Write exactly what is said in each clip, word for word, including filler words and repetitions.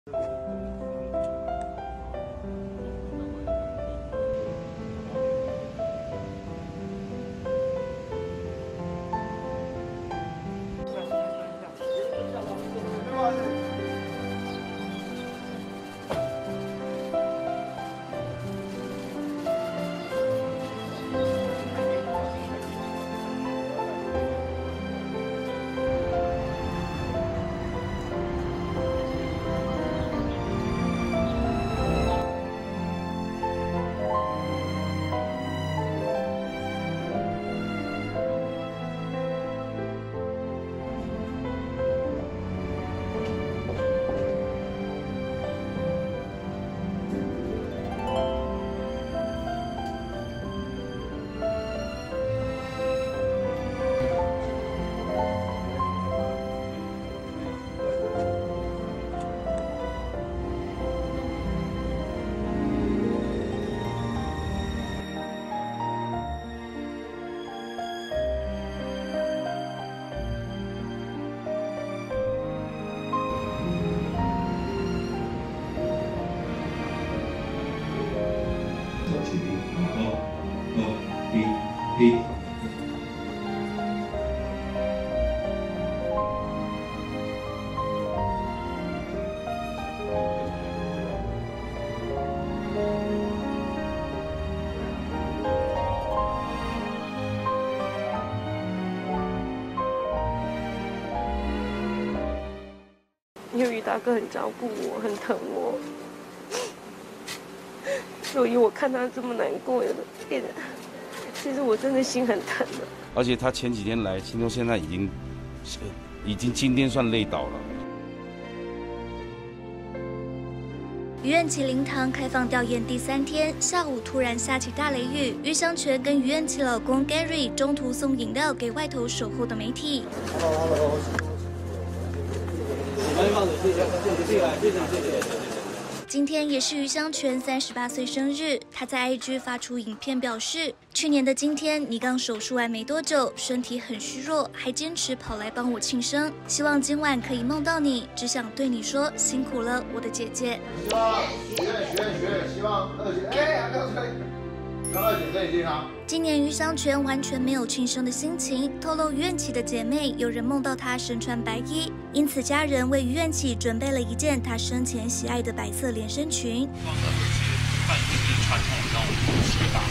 因为于大哥很照顾我，很疼我，所以我看他这么难过，有的变得，其实我真的心很疼的。 而且他前几天来，心中现在已经，已经今天算累倒了。 余愿琪灵堂开放吊唁第三天，下午突然下起大雷雨，余香泉跟余愿琪老公 Gary 中途送饮料给外头守候的媒体。今天也是余香泉三十八岁生日，他在 I G 发出影片表示，去年的今天你刚手术完没多久，身体很虚弱，还坚持跑来帮我庆生，希望今晚可以梦到你，只想对你说辛苦了，我的姐姐。 希望许愿许愿许愿，希望二姐哎，不要吹。希望二姐身体健康。 今年余香泉完全没有庆生的心情，透露余愿琪的姐妹有人梦到她身穿白衣，因此家人为余愿琪准备了一件她生前喜爱的白色连身裙。 办就是传统那种西法。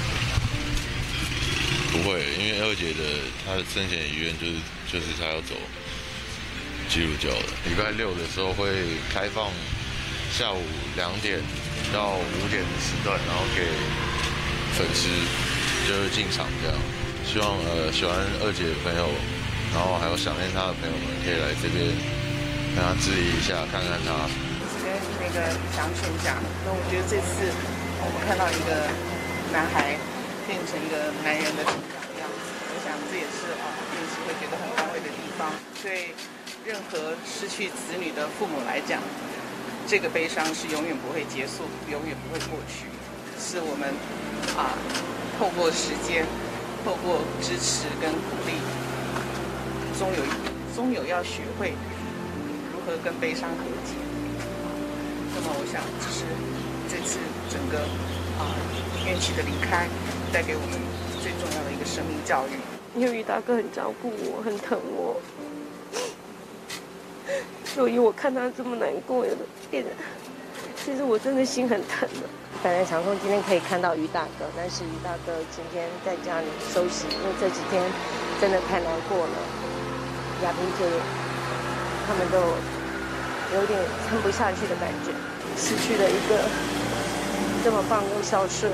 不会，因为二姐的她生前遗愿就是就是她要走基督教的。礼拜六的时候会开放下午两点到五点的时段，然后给粉丝就是进场这样。希望呃喜欢二姐的朋友，然后还有想念她的朋友们，可以来这边跟她致意一下，看看她。 跟那个祥泉讲，那我觉得这次我们看到一个男孩变成一个男人的成长的样子，我想这也是啊，运气会觉得很安慰的地方。对任何失去子女的父母来讲，这个悲伤是永远不会结束，永远不会过去，是我们啊透过时间，透过支持跟鼓励，终有终有要学会如何跟悲伤和解。那么我想，这是这次整个啊愿琪的离开带给我们最重要的一个生命教育。 因为于大哥很照顾我，很疼我，所以我看他这么难过，有的变得，其实我真的心很疼的。 本来想说今天可以看到于大哥，但是于大哥今天在家里休息，因为这几天真的太难过了。亚萍姐他们都有点撑不下去的感觉，失去了一个这么棒又孝顺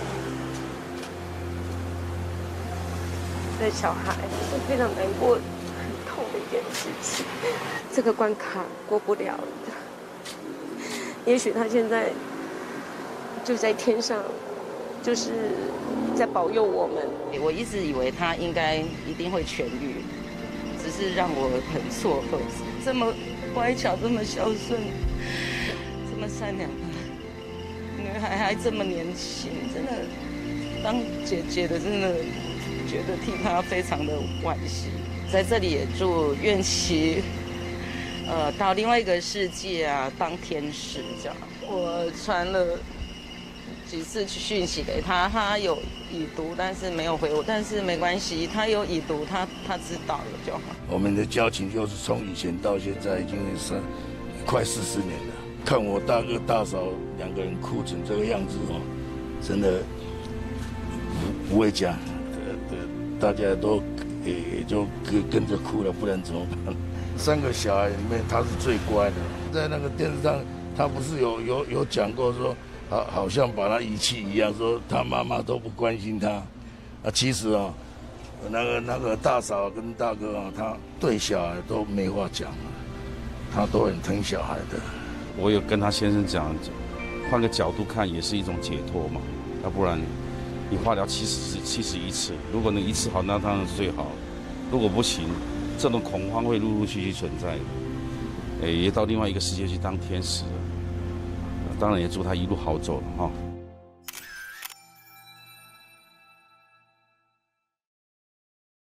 的小孩，是非常难过、很痛的一件事情。这个关卡过不了的，也许他现在就在天上，就是在保佑我们。 我一直以为他应该一定会痊愈，只是让我很错愕，这么乖巧、这么孝顺、这么善良的女孩还这么年轻，真的当姐姐的真的觉得替她非常的惋惜。在这里也祝愿琪呃，到另外一个世界啊，当天使这样。我传了几次讯息给他，他有已读，但是没有回我。但是没关系，他有已读，他他知道了就好。 我们的交情就是从以前到现在，已经三快四十年了。看我大哥大嫂两个人哭成这个样子哦，真的不不会讲，呃呃，大家都也就跟跟着哭了，不然怎么办？三个小孩里面，他是最乖的。在那个电视上，他不是有有有讲过说，好好像把他遗弃一样，说他妈妈都不关心他。啊，其实啊、哦，那个那个大嫂跟大哥啊，他对小孩都没话讲，他都很疼小孩的。 我有跟他先生讲，换个角度看也是一种解脱嘛，要不然你化疗七十七十一次，如果能一次好，那当然是最好。如果不行，这种恐慌会陆陆续续存在的。诶，也到另外一个世界去当天使了。当然也祝他一路好走了哈。